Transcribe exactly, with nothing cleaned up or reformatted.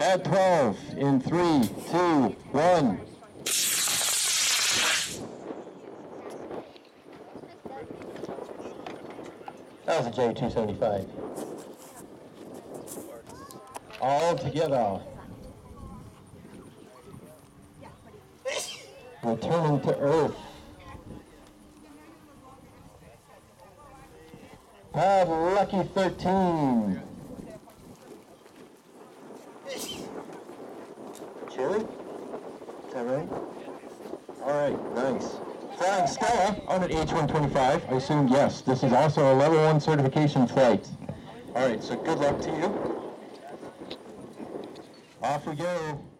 At twelve, in three, two, one. That was a J two seventy-five. All together. Returning to Earth. Pad Lucky thirteen. Chili? Is that right? All right, nice. Flying Stella on an H one twenty-five. I assume yes. This is also a level one certification flight. All right, so good luck to you. Off we go.